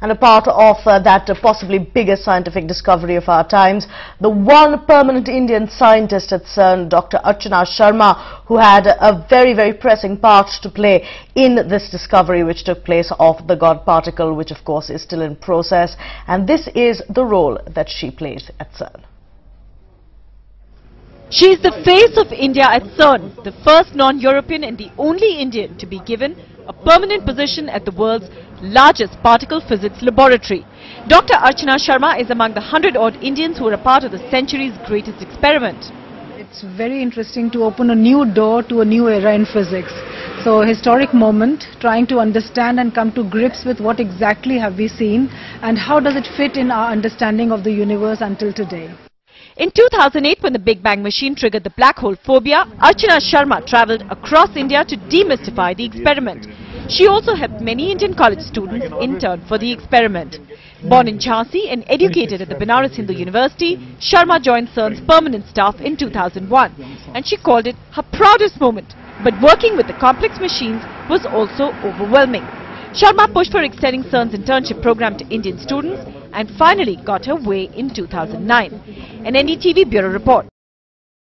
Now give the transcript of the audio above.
And a part of that possibly biggest scientific discovery of our times, the one permanent Indian scientist at CERN, Dr. Archana Sharma, who had a very, very pressing part to play in this discovery which took place of the God particle, which of course is still in process. And this is the role that she plays at CERN. She is the face of India at CERN, the first non-European and the only Indian to be given a permanent position at the world's largest particle physics laboratory. Dr. Archana Sharma is among the 100-odd Indians who are a part of the century's greatest experiment. It's very interesting to open a new door to a new era in physics. So a historic moment, trying to understand and come to grips with what exactly have we seen and how does it fit in our understanding of the universe until today. In 2008, when the Big Bang machine triggered the black hole phobia, Archana Sharma travelled across India to demystify the experiment. She also helped many Indian college students intern for the experiment. Born in Jhansi and educated at the Banaras Hindu University, Sharma joined CERN's permanent staff in 2001, and she called it her proudest moment. But working with the complex machines was also overwhelming. Sharma pushed for extending CERN's internship program to Indian students and finally got her way in 2009. An NDTV Bureau report.